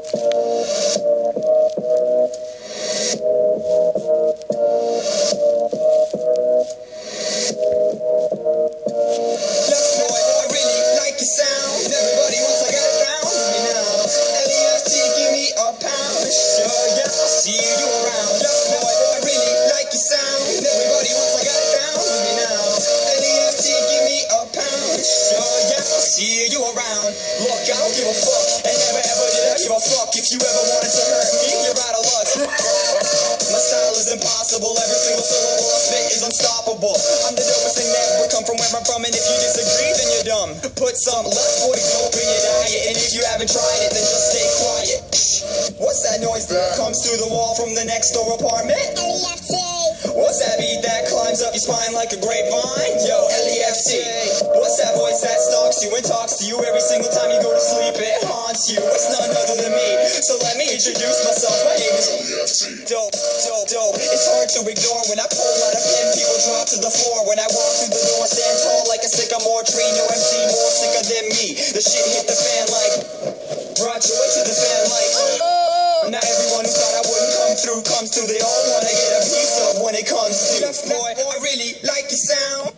If you ever wanted to hurt me, you're out of luck. My style is impossible. Every single syllable I spit is unstoppable. I'm the dopest thing that ever come from where I'm from, and if you disagree, then you're dumb. Put some less 40 dope in your diet, and if you haven't tried it, then just stay quiet. What's that noise that comes through the wall from the next door apartment? LEFT. What's that beat that climbs up your spine like a grapevine? Yo, LEFT. What's that voice that stalks you and talks to you every single time you go to sleep? It haunts you. It's none other than me. So let me introduce myself. My name is LEFT. Dope, dope, dope. It's hard to ignore when I pull out a pen. People drop to the floor when I walk through the door. Stand tall like a sycamore tree. No MC more sicker than me. The shit hit the fan like brought joy to the fan like. Now everyone who thought I wouldn't come through comes through. They all wanna get a piece of when it comes to boy. I really like your sound.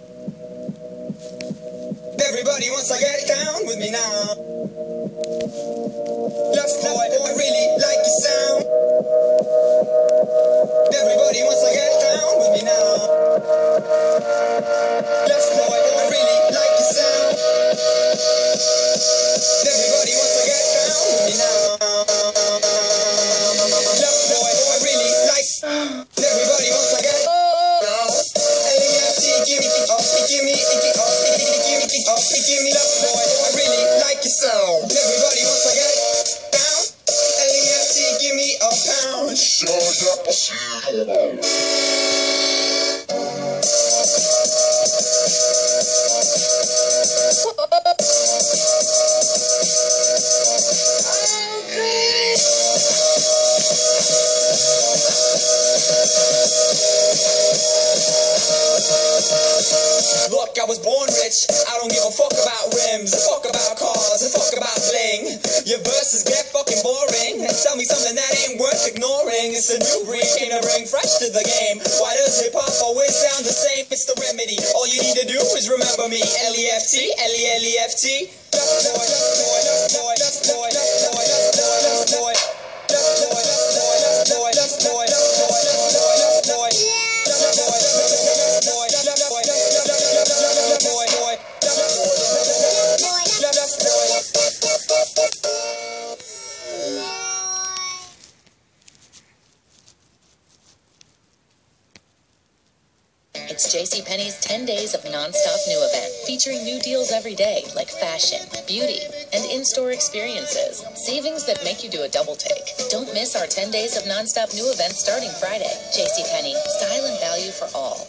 Everybody wants to get down with me now. Left boy, I really like your sound. Everybody wants to get down with me now. Left boy, I really like your sound. Everybody wants to get down with me now. Left boy, I really like. Everybody wants to get down. LEFT, give me up, give me up, give me left boy. I really like your sound. Everybody wants to get down. LEFT, give me a pound. Look, I was born rich. I don't give a fuck about rims, a fuck about cars, a fuck about bling. Your verses get fucking boring. Tell me something that ain't worth ignoring. It's a new breed, came to bring fresh to the game. Why does hip hop always sound the same? It's the remedy. All you need to do is remember me. LEFT, LEFT. Left boy, left boy, left boy, left boy, left boy, left boy, left boy. Left boy, left boy, left boy, left boy, left boy, left boy, left boy. It's JCPenney's 10 days of non-stop new event, featuring new deals every day, like fashion, beauty, and in-store experiences. Savings that make you do a double take. Don't miss our 10 days of non-stop new events starting Friday. JCPenney, style and value for all.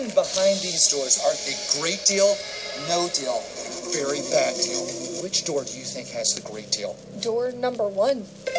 hidden behind these doors are a great deal, no deal, and a very bad deal. Which door do you think has the great deal? Door number 1.